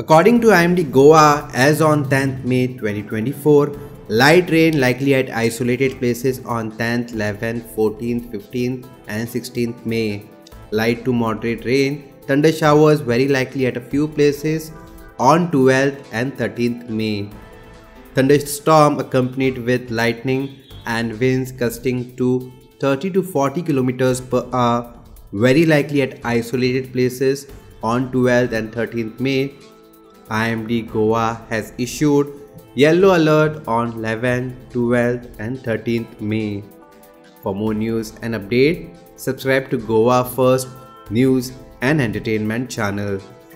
According to Imd Goa, as on 10th May 2024, light rain likely at isolated places on 10th, 11th, 14th, 15th and 16th May. Light to moderate rain, thundershowers very likely at a few places on 12th and 13th May. Thunderstorm accompanied with lightning and winds gusting to 30 to 40 km per hour very likely at isolated places on 12th and 13th May. Imd Goa has issued yellow alert on 11th, 12th and 13th May. For more news and update, subscribe to Goa First News and Entertainment channel.